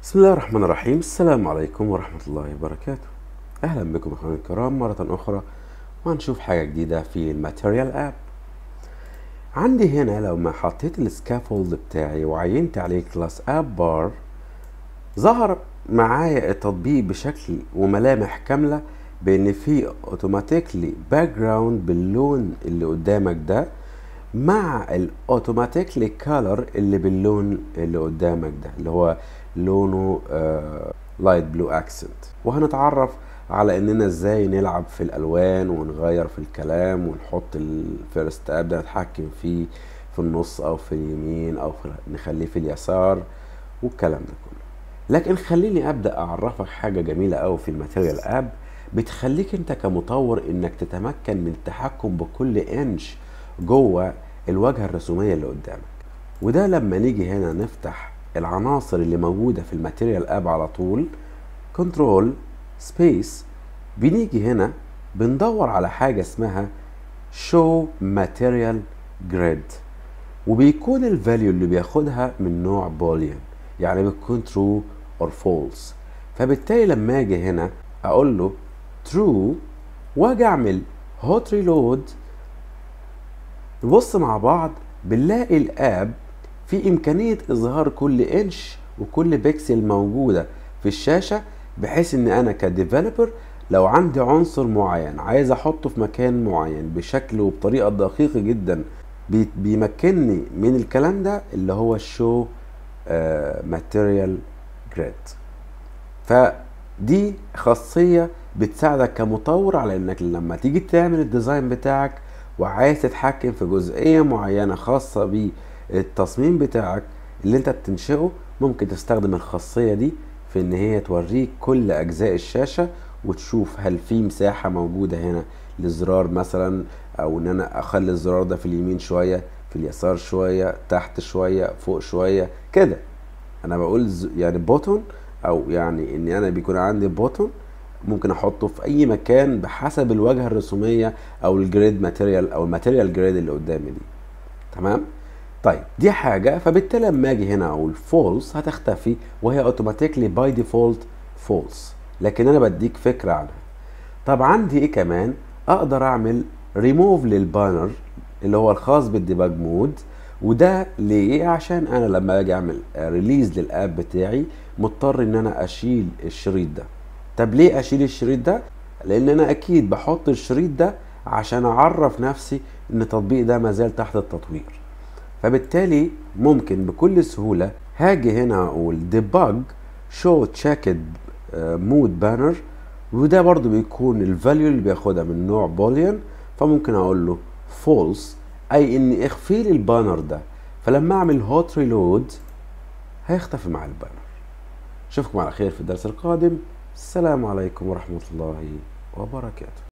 بسم الله الرحمن الرحيم. السلام عليكم ورحمة الله وبركاته. أهلا بكم أخواني الكرام مرة أخرى، وهنشوف حاجة جديدة في الماتيريال اب. عندي هنا لو ما حطيت السكافولد بتاعي وعينت عليه كلاس اب بار، ظهر معايا التطبيق بشكل وملامح كاملة بان في اوتوماتيكلي باك جراوند باللون اللي قدامك ده مع الاوتوماتيكلي كالر اللي باللون اللي قدامك ده اللي هو لونه لايت بلو اكسنت. وهنتعرف على اننا ازاي نلعب في الالوان ونغير في الكلام ونحط الفيرست اب ده نتحكم فيه في النص او في اليمين او نخليه في اليسار والكلام ده كله. لكن خليني ابدا اعرفك حاجه جميله قوي في الماتيريال اب بتخليك انت كمطور انك تتمكن من التحكم بكل انش جوه الواجهه الرسوميه اللي قدامك. وده لما نيجي هنا نفتح العناصر اللي موجوده في الماتيريال اب على طول كنترول سبيس، بنيجي هنا بندور على حاجه اسمها شو ماتيريال جريد، وبيكون الفاليو اللي بياخدها من نوع بوليان، يعني بتكون true or false. فبالتالي لما اجي هنا اقول له true واجي اعمل hot reload، نبص مع بعض بنلاقي الاب في امكانية اظهار كل انش وكل بيكسل موجودة في الشاشة، بحيث ان انا كديفلوبر لو عندي عنصر معين عايز احطه في مكان معين بشكل وبطريقة دقيقة جدا بيمكنني من الكلام ده اللي هو الشو ماتيريال جريد. فدي خاصية بتساعدك كمطور على انك لما تيجي تعمل الديزاين بتاعك وعايز تتحكم في جزئية معينة خاصة بالتصميم بتاعك اللي انت بتنشئه، ممكن تستخدم الخاصية دي في ان هي توريك كل اجزاء الشاشة وتشوف هل في مساحة موجودة هنا للزرار مثلا، او ان انا اخلي الزرار ده في اليمين شوية في اليسار شوية تحت شوية فوق شوية كده. انا بقول يعني بوتون، او يعني ان انا بيكون عندي بوتون ممكن احطه في اي مكان بحسب الواجهه الرسوميه او الجريد ماتيريال او الماتيريال جريد اللي قدامي دي. تمام. طيب دي حاجه، فبالتالي لما اجي هنا اقول فولس هتختفي وهي اوتوماتيكلي باي ديفولت فولس، لكن انا بديك فكره عنها. طب عندي ايه كمان؟ اقدر اعمل ريموف للبانر اللي هو الخاص بالديباج مود. وده ليه؟ عشان انا لما اجي اعمل ريليز للاب بتاعي مضطر ان انا اشيل الشريط ده. طب ليه اشيل الشريط ده؟ لان انا اكيد بحط الشريط ده عشان اعرف نفسي ان التطبيق ده مازال تحت التطوير. فبالتالي ممكن بكل سهولة هاجي هنا اقول debug show checked mode banner، وده برضو بيكون الفاليو اللي بياخدها من نوع بوليان، فممكن اقول له false اي اني اخفي لي البانر ده، فلما اعمل hot reload هيختفي مع البانر. اشوفكم على خير في الدرس القادم. السلام عليكم ورحمة الله وبركاته.